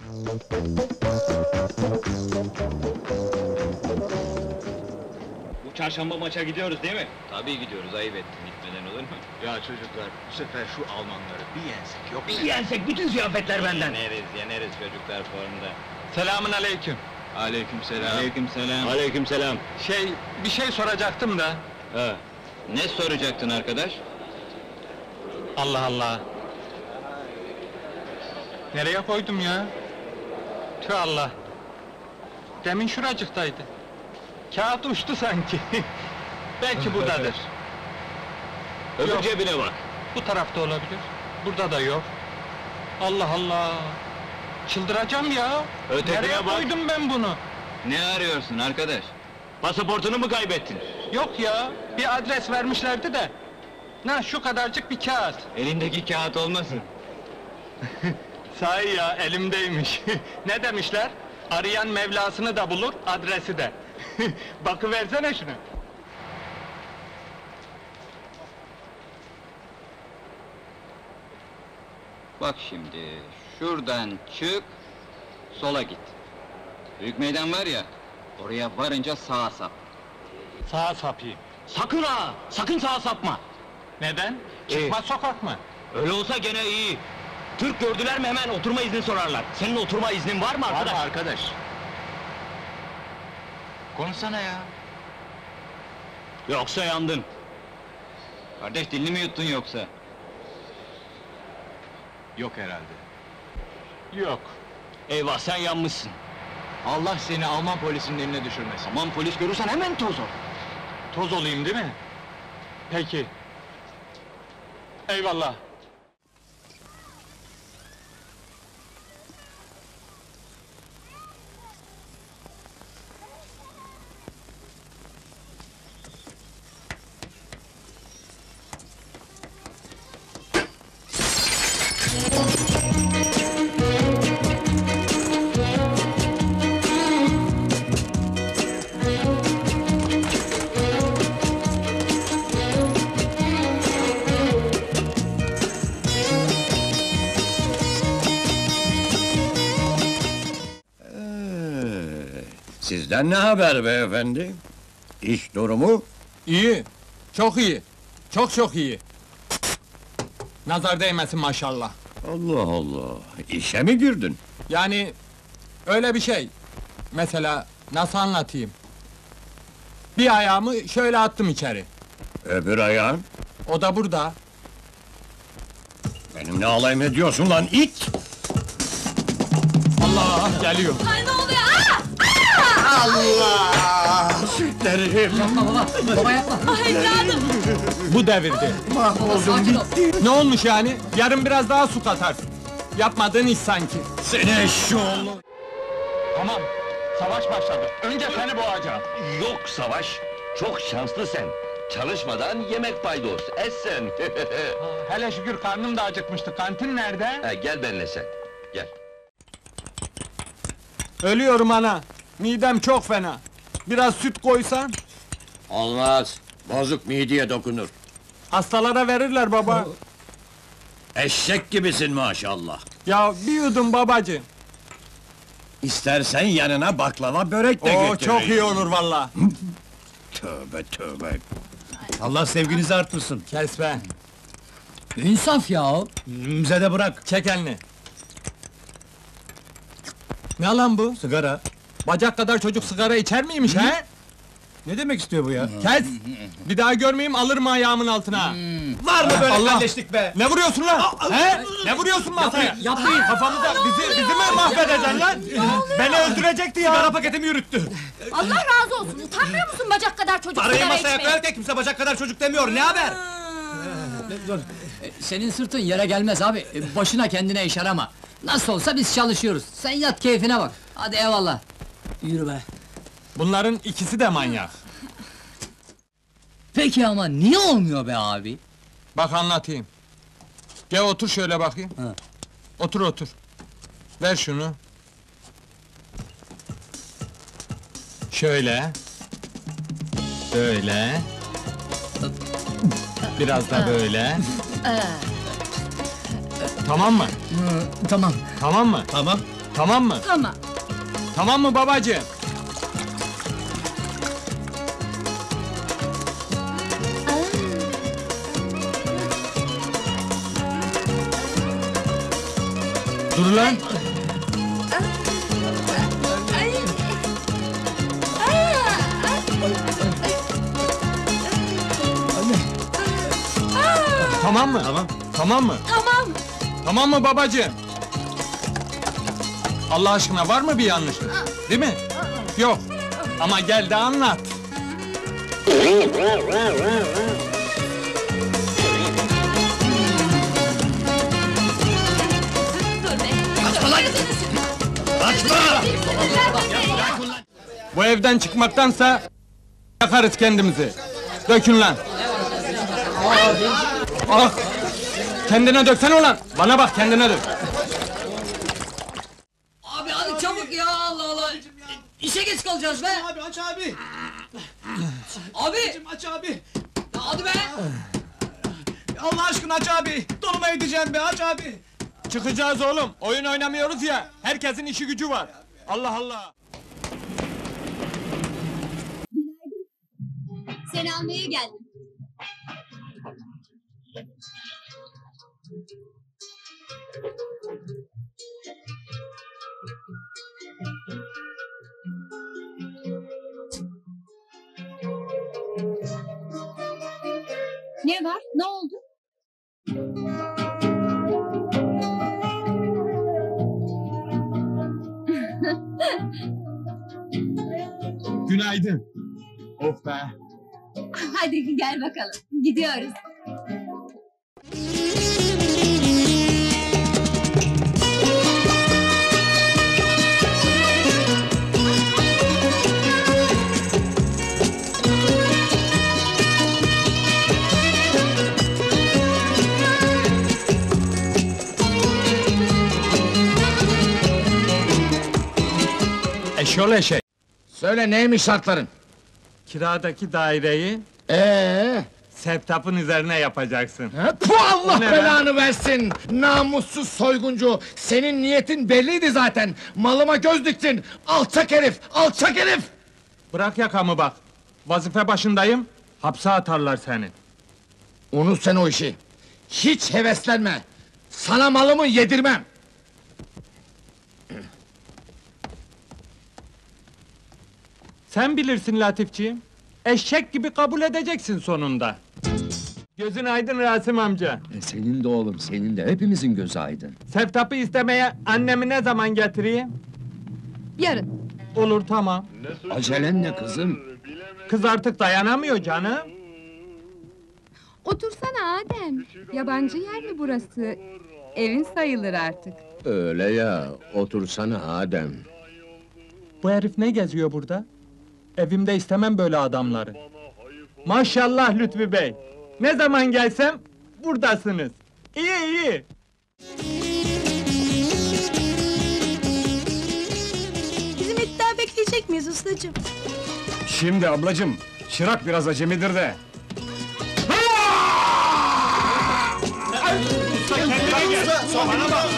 Bu çarşamba maça gidiyoruz değil mi? Tabii gidiyoruz, ayıp ettin, gitmeden olur mu? Ya çocuklar, bu sefer şu Almanları bir yensek yok mu? Bir yensek bütün ziyafetler benden. Yeneriz, çocuklar formda. Selamün aleyküm. Aleykümselam. Aleykümselam. Aleykümselam. Bir şey soracaktım da. Ha, ne soracaktın arkadaş? Allah Allah! Nereye koydum ya? Tüh Allah! Demin şuracıktaydı. Kağıt uçtu sanki. Belki buradadır. Öbür Yok. cebine bak. Bu tarafta olabilir. Burada da yok. Allah Allah! Çıldıracağım ya! Ötekine Nereye bak. koydum ben bunu? Ne arıyorsun arkadaş? Pasaportunu mu kaybettin? Yok ya, bir adres vermişlerdi de. Şu kadarcık bir kağıt. Elindeki kağıt olmasın? Sahi ya, elimdeymiş. Ne demişler? Arayan Mevlasını da bulur, adresi de. Bakıversene şuna. Bak şimdi, şuradan çık, sola git. Büyük meydan var ya, oraya varınca sağa sap. Sağa sapayım. Sakın ha! Sakın sağa sapma! Neden? Çıkmaz sokak mı? Öyle olsa gene iyi. Türk gördüler mi hemen oturma izni sorarlar. Senin oturma iznin var mı arkadaş? Var arkadaş. Konuşsana ya. Yoksa yandın. Kardeş, dilini mi yuttun yoksa? Yok herhalde. Yok. Eyvah, sen yanmışsın. Allah seni Alman polisinin eline düşürmesin. Aman polis görürsen hemen toz ol. Toz olayım değil mi? Peki. Eyvallah. Sizden ne haber beyefendi? İş durumu? İyi. Çok iyi. Çok iyi. Nazar değmesin maşallah. Allah Allah, işe mi girdin? Yani öyle bir şey. Mesela nasıl anlatayım? Bir ayağımı şöyle attım içeri. Öbür ayağın? O da burada. Benimle alay mı ediyorsun lan it? Allah geliyor. Ay ne oluyor? Aa! Allah! Sütlerim! Ah evladım! Bu devirdi. Mahvoldum gitti! Ne olmuş yani? Yarın biraz daha su katarsın. Yapmadığın iş sanki. Seni eşşoğlu! Tamam. Savaş başladı. Önce seni boğacağım. Yok Savaş, çok şanslı sen. Çalışmadan yemek paydos, es sen. Hele şükür karnım da acıkmıştı. Kantin nerede? Ha, gel benimle sen, gel. Ölüyorum ana. Midem çok fena. Biraz süt koysan. Olmaz! Bozuk mideye dokunur. Hastalara verirler baba. Eşek gibisin maşallah! Ya bir yudum babacığım. İstersen yanına baklava börek de Oo getireyim. çok iyi olur valla. Tövbe tövbe! Allah sevginizi arttırsın. Kes be. İnsaf ya! Bize de bırak. Çek elini. Ne lan bu? Sigara. Bacak kadar çocuk sigara içer miymiş he? Ne demek istiyor bu ya? Kes! Bir daha görmeyeyim alırım ayağımın altına. Var mı böyle Allah! kardeşlik be? Ne vuruyorsun lan? He? Ne vuruyorsun masaya? Yapmayın! Kafamıza bizi mi mahvedeceksin lan? Beni öldürecekti ya. Sigara paketimi yürüttü. Allah razı olsun! Utanmıyor musun bacak kadar çocuk Parayı sigara masaya içmeye? koyarken kimse bacak kadar çocuk demiyor, ne haber? Senin sırtın yere gelmez abi. Boşuna kendine iş arama. Nasıl olsa biz çalışıyoruz. Sen yat keyfine bak. Hadi eyvallah. Yürü be. Bunların ikisi de manyak. Peki ama niye olmuyor be abi? Bak anlatayım. Gel otur şöyle bakayım. Ha. Otur otur. Ver şunu. Şöyle. Böyle. Biraz da böyle. Tamam mı? Tamam. Tamam mı? Tamam. Tamam mı? Tamam. Tamam mı babacığım? Dur lan! Tamam mı? Tamam. Tamam mı? Tamam. Tamam mı babacığım? Allah aşkına var mı bir yanlışlık? Değil mi? Yok. Ama gel de anlat. Dur be. Kaçma lan! Bu evden çıkmaktansa yakarız kendimizi. Dökün lan. Ah! Kendine döksene ulan. Bana bak, kendine dök. Abi hadi çabuk ya, Allah Allah! İşe geç kalacağız be! Abi aç abi. Abi! Aç abi. Ya hadi be! Allah aşkına aç abi. Donuma edeceğim be, aç abi. Çıkacağız oğlum. Oyun oynamıyoruz ya. Herkesin işi gücü var. Allah Allah. Seni almaya geldim. Ne var? Ne oldu? Günaydın. Of be. Hadi gel bakalım. Gidiyoruz. Eşol eşek. Söyle neymiş şartların? Kiradaki daireyi Sevtap'ın üzerine yapacaksın. Puh, Allah O ne belanı versin! Namussuz soyguncu! Senin niyetin belliydi zaten! Malıma göz diktin! Alçak herif! Alçak herif! Bırak yakamı bak. Vazife başındayım. Hapse atarlar seni. Unut sen o işi! Hiç heveslenme! Sana malımı yedirmem! Sen bilirsin Latifciğim. Eşek gibi kabul edeceksin sonunda. Gözün aydın Rasim amca. Senin de oğlum, senin de. Hepimizin gözü aydın. Sevtap'ı istemeye annemi ne zaman getireyim? Yarın. Olur, tamam. Acelen ne kızım? Kız artık dayanamıyor canım. Otursana Adem. Yabancı yer mi burası? Evin sayılır artık. Öyle ya, otursana Adem. Bu herif ne geziyor burada? Evimde istemem böyle adamları. Maşallah Lütfü Bey. Ne zaman gelsem buradasınız. İyi iyi. Bizim et daha bekleyecek miyiz ustacığım? Şimdi ablacığım, çırak biraz acemidir de. Bana bak.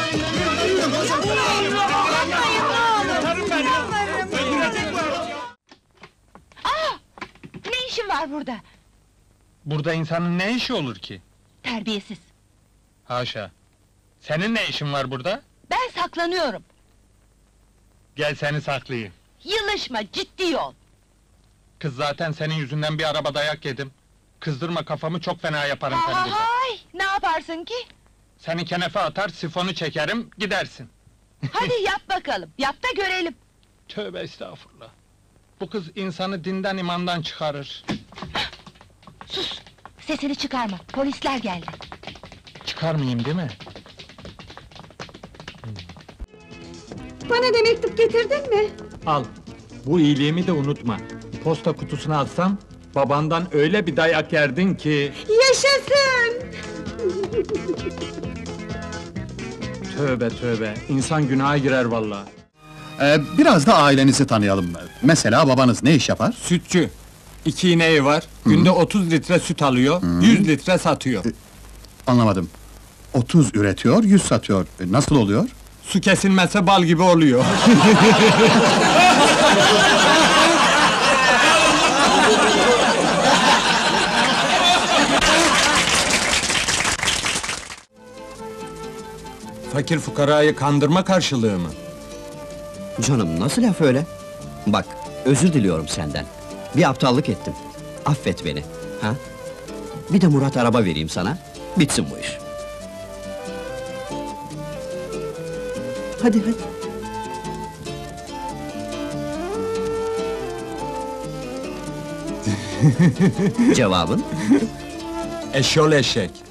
Ne işin var burada? Burada insanın ne işi olur ki? Terbiyesiz. Haşa. Senin ne işin var burada? Ben saklanıyorum. Gel seni saklayayım. Yılışma, ciddi ol. Kız zaten senin yüzünden bir araba dayak yedim. Kızdırma kafamı, çok fena yaparım seni burada. Hay, ne yaparsın ki? Seni kenefe atar, sifonu çekerim, gidersin. Hadi yap bakalım, yap da görelim. Tövbe estağfurullah. Bu kız insanı dinden imandan çıkarır. Sus, sesini çıkarma, polisler geldi. Çıkarmayayım değil mi? Bana da mektup getirdin mi? Al. Bu iyiliğimi de unutma. Posta kutusuna atsam, babandan öyle bir dayak yerdin ki... Yaşasın! Tövbe tövbe, insan günaha girer vallahi. Biraz da ailenizi tanıyalım. Mesela babanız ne iş yapar? Sütçü. 2 ineği var, günde 30 litre süt alıyor, 100 litre satıyor. Anlamadım. 30 üretiyor, 100 satıyor. Nasıl oluyor? Su kesilmezse bal gibi oluyor. Fakir fukarayı kandırma karşılığı mı? Canım nasıl laf öyle? Bak, özür diliyorum senden. Bir aptallık ettim. Affet beni, ha? Bir de Murat araba vereyim sana, bitsin bu iş. Hadi hadi. Cevabın? Eşyol eşek.